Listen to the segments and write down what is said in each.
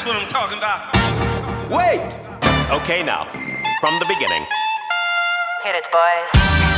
That's what I'm talking about. Wait! Okay, now, from the beginning. Hit it, boys.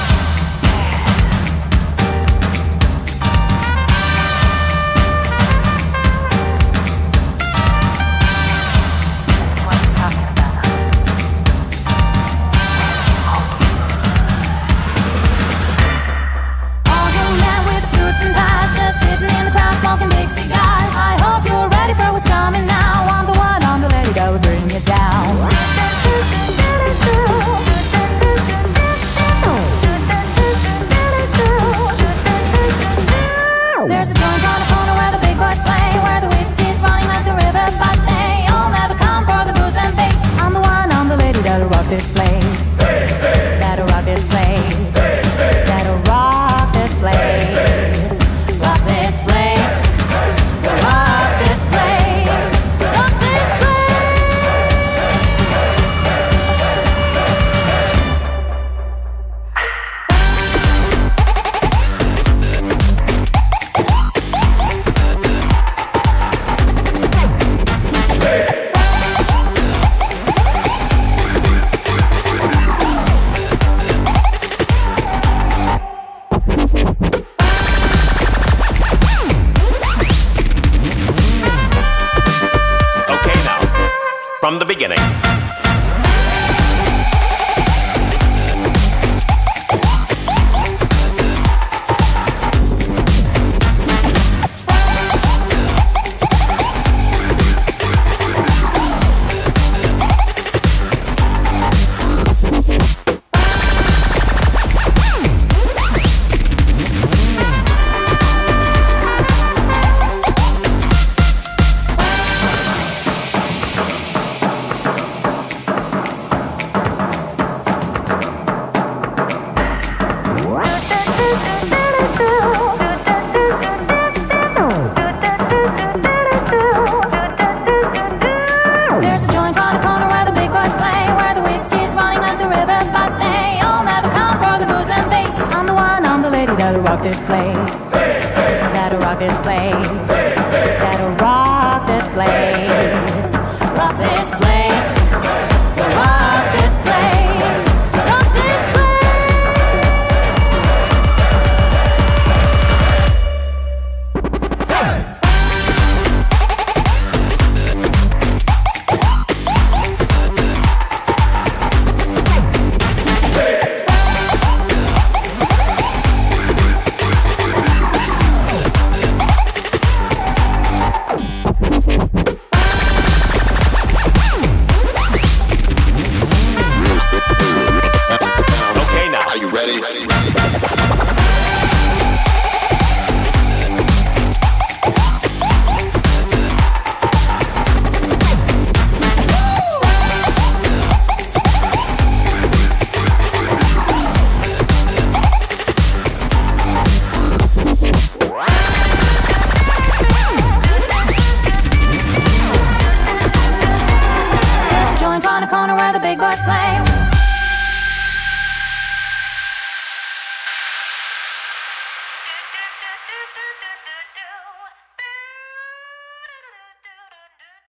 Smoking big cigars. I hope you're ready for what's coming now. I'm the one, I'm the lady that will bring you down. There's a joint on the corner where the big boys play, where the whiskey's running like the river, but they all never come for the booze and bass. I'm the one, I'm the lady that'll rock this place. That'll rock this place. That'll rock this place. Rock this place. Rock this place. Rock this From the beginning. That'll rock this place. That'll rock this place. That'll rock this place. Rock this place. Rock this place. Rock this big boys play.